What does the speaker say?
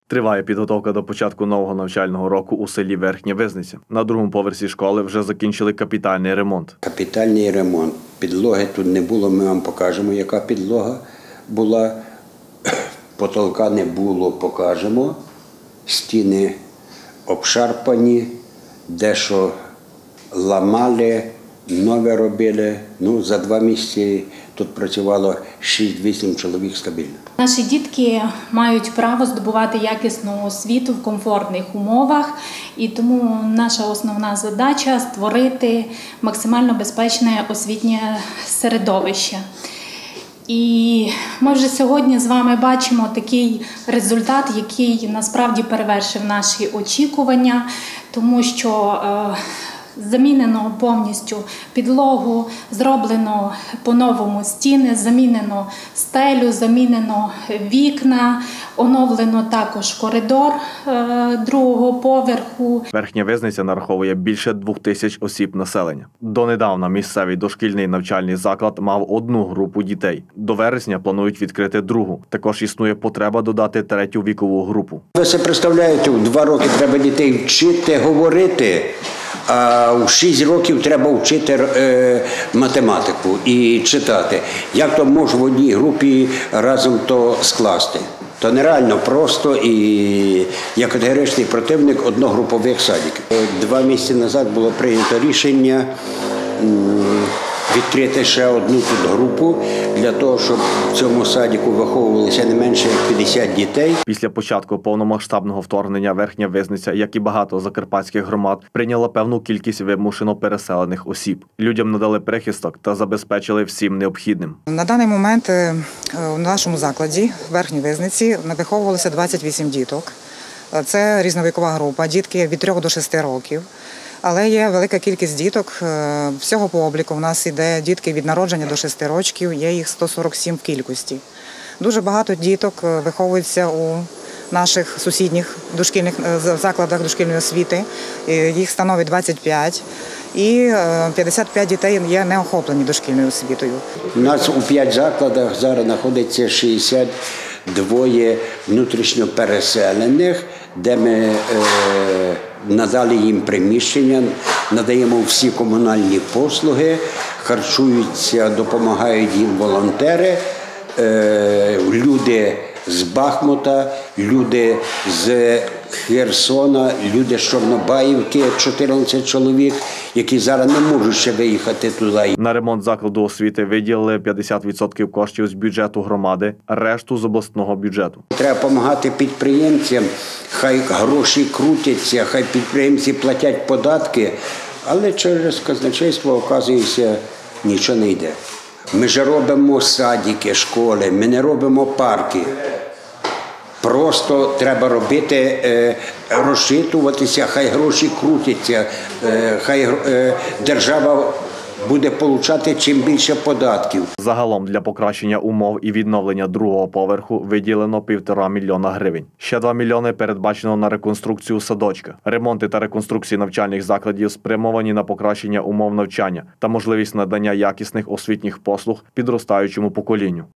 Триває підготовка до початку нового навчального року у селі Верхня Визниця. На другому поверсі школи вже закінчили капітальний ремонт. Капітальний ремонт. Підлоги тут не було, ми вам покажемо, яка підлога була. Потолка не було, покажемо. Стіни обшарпані, дещо ламали, нове робили. За 2 місяці тут працювало 6-8 чоловік стабільно. Наші дітки мають право здобувати якісну освіту в комфортних умовах, і тому наша основна задача – створити максимально безпечне освітнє середовище. І ми вже сьогодні з вами бачимо такий результат, який насправді перевершив наші очікування, тому що замінено повністю підлогу, зроблено по-новому стіни, замінено стелю, замінено вікна, оновлено також коридор другого поверху. Верхня Визниця нараховує більше 2000 осіб населення. Донедавна місцевий дошкільний навчальний заклад мав 1 групу дітей. До вересня планують відкрити 2. Також існує потреба додати 3-ю вікову групу. Ви себе представляєте, у 2 роки треба дітей вчити говорити, а у 6 років треба вчити математику і читати. Як то може в одній групі разом то скласти? То нереально просто, і я категоричний противник одногрупових садиків. 2 місяці назад було прийнято рішення відкрити ще 1 тут групу, для того, щоб в цьому садику виховувалися не менше як 50 дітей. Після початку повномасштабного вторгнення Верхня Визниця, як і багато закарпатських громад, прийняла певну кількість вимушено переселених осіб. Людям надали прихисток та забезпечили всім необхідним. На даний момент у нашому закладі в Верхній Визниці виховувалося 28 діток. Це різновікова група, дітки від 3 до 6 років. Але є велика кількість діток. Всього по обліку в нас йде дітки від народження до 6 років, є їх 147 в кількості. Дуже багато діток виховуються у наших сусідніх дошкільних закладах дошкільної освіти. Їх становить 25. І 55 дітей є не охоплені дошкільною освітою. У нас у 5 закладах зараз знаходиться 62 внутрішньо переселених, де ми надали їм приміщення, надаємо всі комунальні послуги, харчуються, допомагають їм волонтери, люди з Бахмута, люди з Херсона, люди з Чорнобаївки, 14 чоловік, які зараз не можуть ще виїхати туди. На ремонт закладу освіти виділили 50% коштів з бюджету громади, решту з обласного бюджету. Треба допомагати підприємцям, хай гроші крутяться, хай підприємці платять податки, але через казначейство, оказується, нічого не йде. Ми ж робимо садики, школи, ми не робимо парки. Просто треба робити, розчитуватися, хай гроші крутяться, хай держава буде отримати чим більше податків. Загалом для покращення умов і відновлення 2-го поверху виділено 1,5 мільйона гривень. Ще 2 мільйони передбачено на реконструкцію садочка. Ремонти та реконструкції навчальних закладів спрямовані на покращення умов навчання та можливість надання якісних освітніх послуг підростаючому поколінню.